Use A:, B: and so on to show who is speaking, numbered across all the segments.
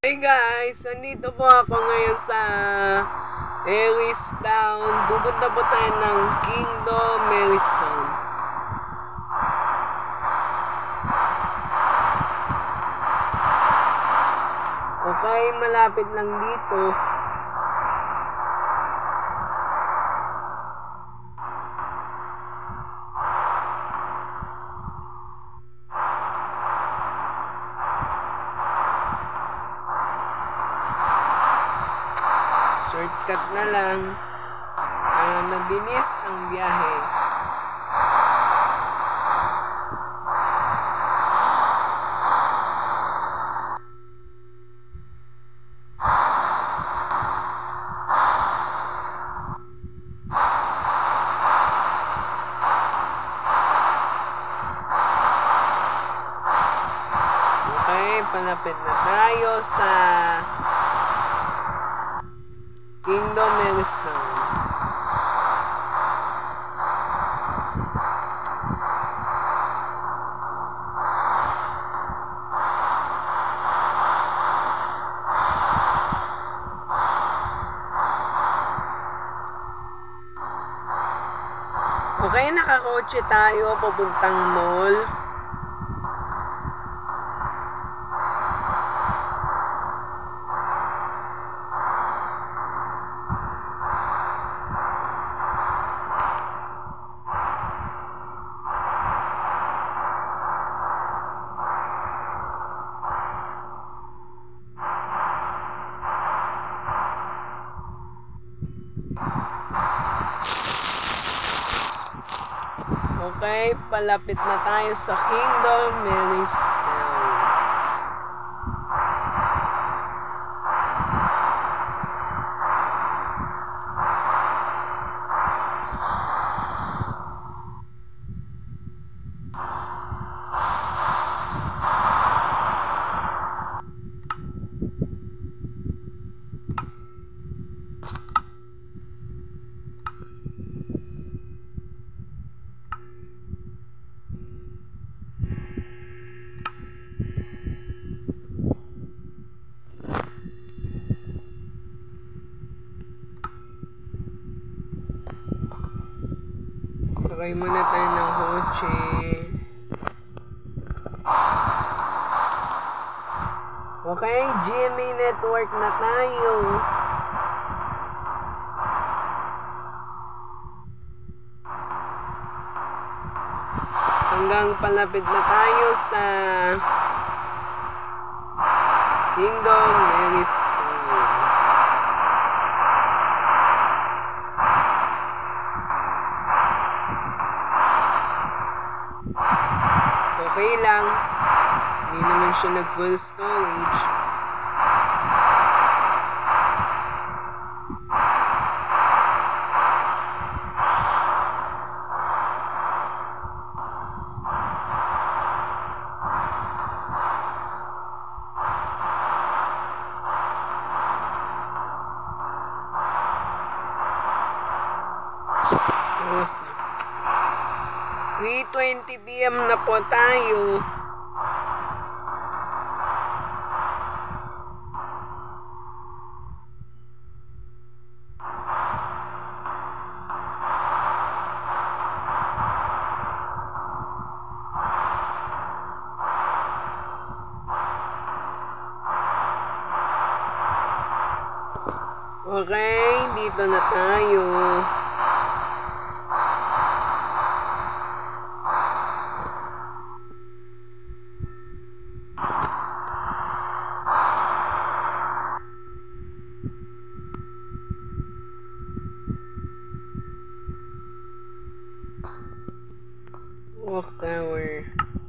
A: Hey guys, nandito po ako ngayon sa Aries Town. Pupunta po tayo ng Kingdom Aries Town. Okay, malapit lang dito. Shortcut na lang. Mabilis ang biyahe. Okay, palapit na tayo sa Kingdom Aries Town. Okay, nakakotse tayo papuntang mall. Okay, palapit na tayo sa Kingdom Aries Town. Sakay muna tayo ng kotse. Okay, GMA Network na tayo. Hanggang palapit na tayo sa Kingdom Aries Town. Okay lang, hindi naman siya nag full storage. Tapos na. 3:20 PM na po tayo. Okay, dito na tayo. Walk Tower.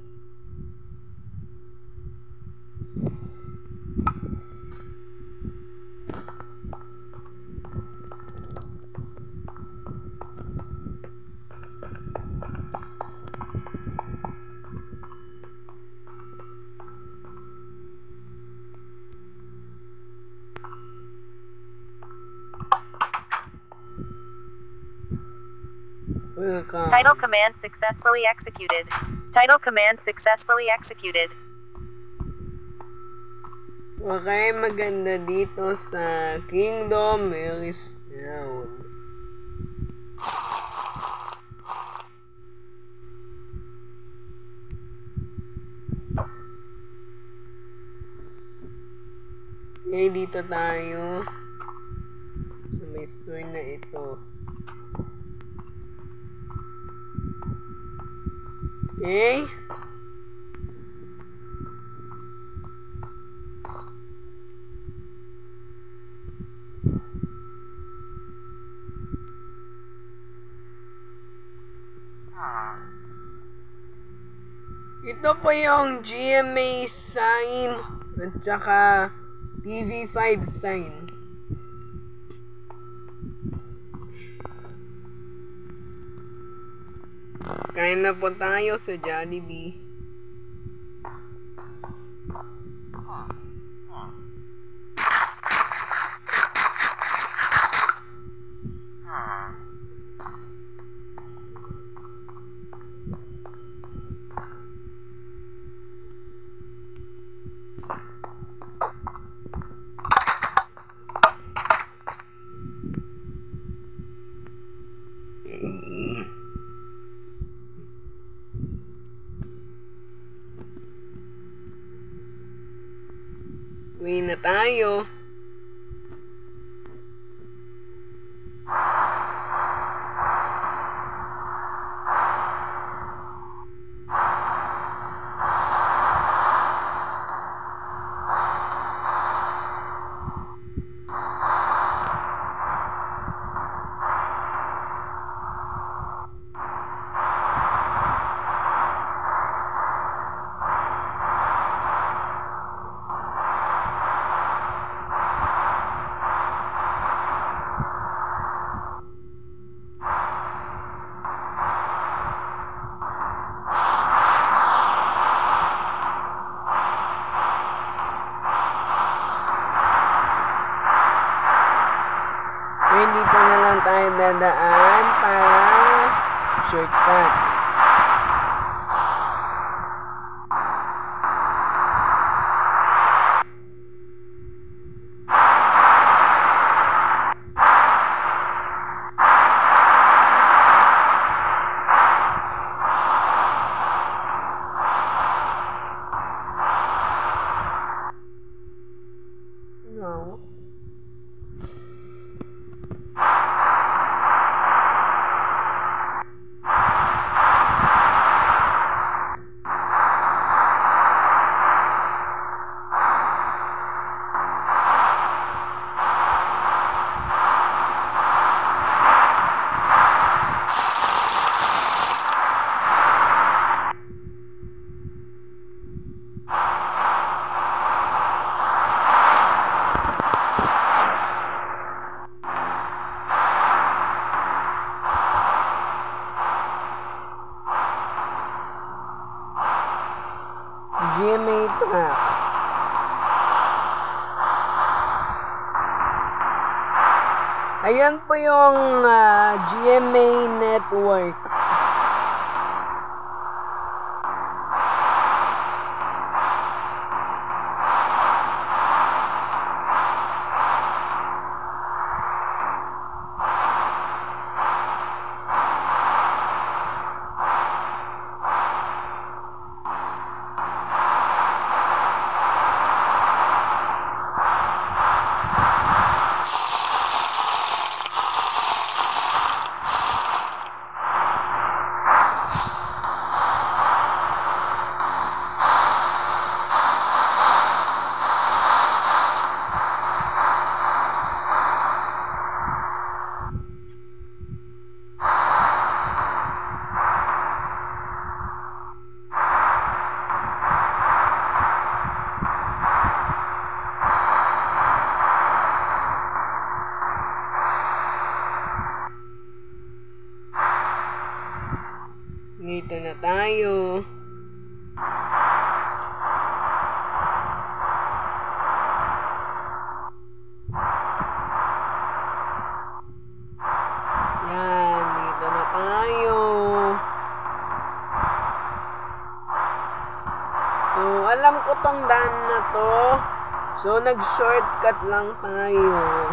A: Welcome.
B: Title command successfully executed. Title command successfully executed.
A: Okay, maganda dito sa Kingdom Melis Town. Okay, dito tayo sa may store na ito. Okay. Ito po yung GMA sign at saka TV5 sign. Kain na po tayo sa Jollibee. Uwi na tayo. Dito na lang tayo dadaan para shortcut. No. GMA truck. Ayan po yung GMA network. Dito na tayo. Yan, dito na tayo. So, alam ko tong daan na to. So, nag-shortcut lang tayo.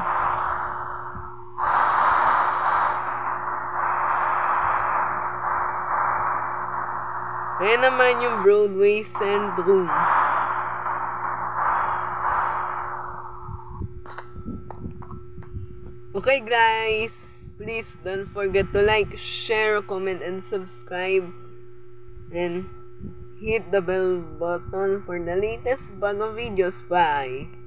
A: Ayan naman yung Broadway Centrum. Okay guys, please don't forget to like, share, comment, and subscribe. And hit the bell button for the latest bagong videos. Bye!